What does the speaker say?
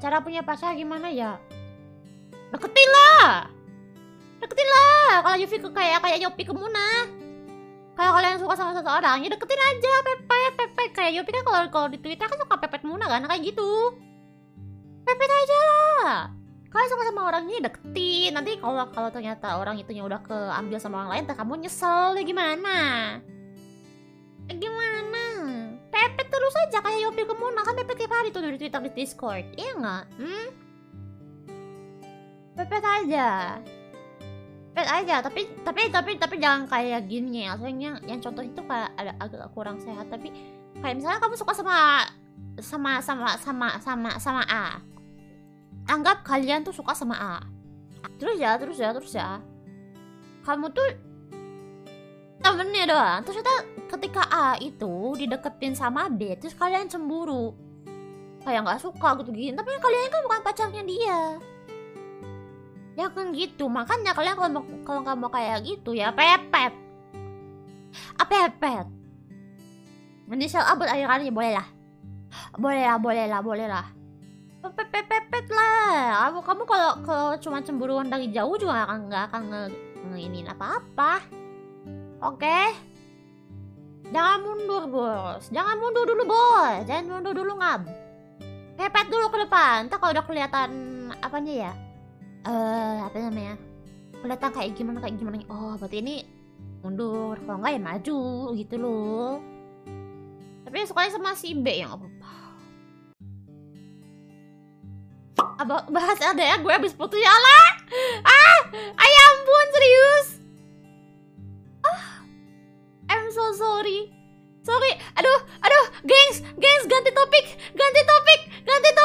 cara punya pacar gimana ya? Deketin lah. Deketin lah. Kalau Yufi kayak Yopi ke Muna. Kalau kalian suka sama seseorang, ya deketin aja, pepet. Kayak Yopi kan kalau di Twitter kan suka pepet Muna kan, kayak gitu. Pepet aja lah. Kalian suka sama orangnya deketin. Nanti kalau ternyata orang itunya udah keambil sama orang lain, kamu nyesel ya gimana? Gimana? Pepet terus aja kayak Yopi ke Muna, kan pepet tiap hari tuh di Twitter, di Discord. Iya nggak? Pepet aja. Tapi jangan kayak gini ya. Soalnya yang contoh itu kayak agak kurang sehat. Tapi kayak misalnya kamu suka sama A. Anggap kalian tuh suka sama A. Terus ya. Kamu tuh temennya doang. Terus ketika A itu dideketin sama B, terus kalian cemburu. Kayak nggak suka gitu. Tapi kalian kan bukan pacarnya dia. Ya kan gitu, makanya kalian kalau nggak mau kayak gitu ya pepet. Pepet. Inisial A buat akhir-akhirnya boleh lah. Pepet lah. Kamu kalau cuma cemburuan dari jauh juga nggak akan ngeinin apa-apa. Oke? Jangan mundur bos. Jangan mundur dulu ngab. Pepet dulu ke depan. Ntar kalau udah kelihatan apanya ya? Apa namanya, kelihatan kayak gimana oh berarti ini mundur, kalau enggak ya maju gitu loh. Tapi sukanya sama si B yang apa bahas ada ya, gue habis putus ya lah. Ya ampun, serius. I'm so sorry. Aduh, gengs, ganti topik.